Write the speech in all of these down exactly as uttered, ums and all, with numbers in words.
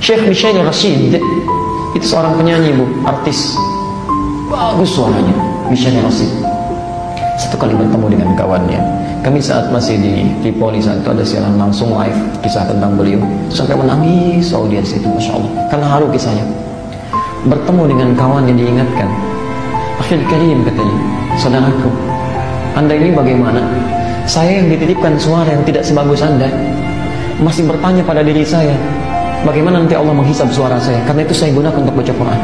Syekh Michael Rashid itu seorang penyanyi, bu, artis, bagus suaranya. Michael Rashid satu kali bertemu dengan kawannya, kami saat masih di Tripoli saat itu ada siaran langsung live kisah tentang beliau, sampai menangis audiens itu, masya Allah, karena haru kisahnya. Bertemu dengan kawan yang diingatkan, akhir karim katanya, saudaraku, anda ini bagaimana? Saya yang dititipkan suara yang tidak sebagus anda, masih bertanya pada diri saya, bagaimana nanti Allah menghisab suara saya? Karena itu saya gunakan untuk baca Quran.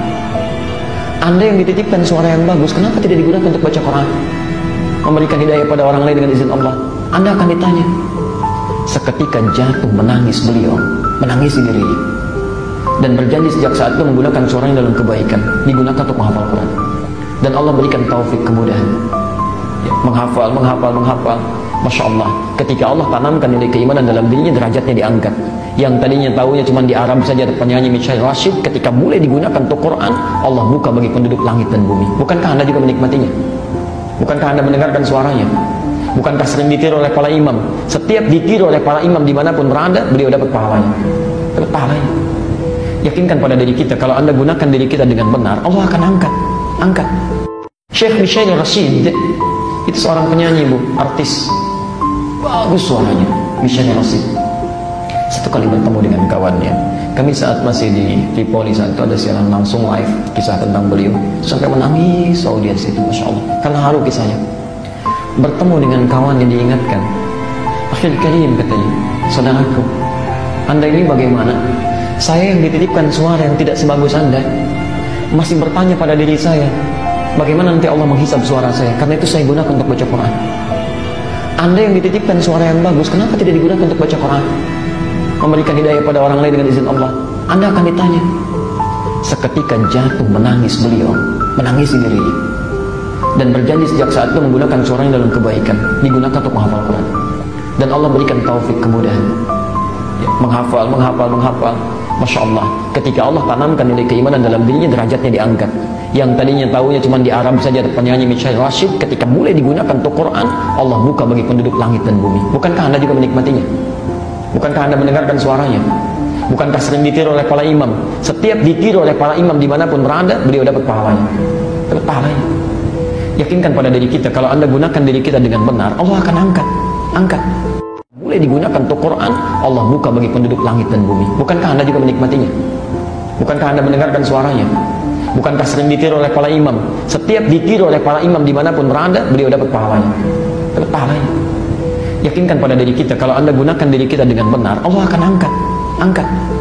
Anda yang dititipkan suara yang bagus, kenapa tidak digunakan untuk baca Quran? Memberikan hidayah pada orang lain dengan izin Allah. Anda akan ditanya. Seketika jatuh menangis beliau, menangisi dirinya, dan berjanji sejak saat itu menggunakan suaranya dalam kebaikan, digunakan untuk menghafal Quran. Dan Allah berikan taufik, kemudahan, ya, menghafal, menghafal, menghafal. Masya Allah, ketika Allah tanamkan nilai keimanan dalam dirinya, derajatnya diangkat. Yang tadinya tahunya cuma di Arab saja, penyanyi Michael Rashid, ketika mulai digunakan untuk Quran, Allah buka bagi penduduk langit dan bumi. Bukankah Anda juga menikmatinya? Bukankah Anda mendengarkan suaranya? Bukankah sering ditiru oleh para imam? Setiap ditiru oleh para imam dimanapun berada, beliau dapat pahalanya. Dapat pahalanya. Yakinkan pada diri kita, kalau Anda gunakan diri kita dengan benar, Allah akan angkat. Angkat. Syekh Michael Rashid itu seorang penyanyi, bu, artis, bagus suaranya. Michael Rashid satu kali bertemu dengan kawannya, kami saat masih di Tripoli saat itu ada siaran langsung live kisah tentang beliau, sampai menangis audiens itu, masya Allah, karena haru kisahnya. Bertemu dengan kawan yang diingatkan, akhir karim katanya, saudaraku, anda ini bagaimana? Saya yang dititipkan suara yang tidak sebagus anda, masih bertanya pada diri saya, bagaimana nanti Allah menghisab suara saya? Karena itu saya gunakan untuk baca Quran. Anda yang dititipkan suara yang bagus, kenapa tidak digunakan untuk baca Quran? Memberikan hidayah pada orang lain dengan izin Allah. Anda akan ditanya. Seketika jatuh menangis beliau, menangisi dirinya, dan berjanji sejak saat itu menggunakan suaranya dalam kebaikan, digunakan untuk menghafal Quran. Dan Allah berikan taufik, kemudahan, ya, menghafal, menghafal, menghafal. Masya Allah, ketika Allah tanamkan nilai keimanan dalam dirinya, derajatnya diangkat. Yang tadinya tahunya cuma di Arab saja, penyanyi Michael Rashid, ketika mulai digunakan untuk Quran, Allah buka bagi penduduk langit dan bumi. Bukankah Anda juga menikmatinya? Bukankah Anda mendengarkan suaranya? Bukankah sering ditiru oleh para imam? Setiap ditiru oleh para imam dimanapun berada, beliau dapat pahalanya. Dapat pahalanya. Yakinkan pada diri kita, kalau Anda gunakan diri kita dengan benar, Allah akan angkat. Angkat. Mulai digunakan untuk Quran, Allah buka bagi penduduk langit dan bumi. Bukankah Anda juga menikmatinya? Bukankah Anda mendengarkan suaranya? Bukankah sering ditiru oleh para imam? Setiap ditiru oleh para imam dimanapun berada, beliau dapat pahalanya. Dapat pahalanya. Yakinkan pada diri kita, kalau Anda gunakan diri kita dengan benar, Allah akan angkat. Angkat.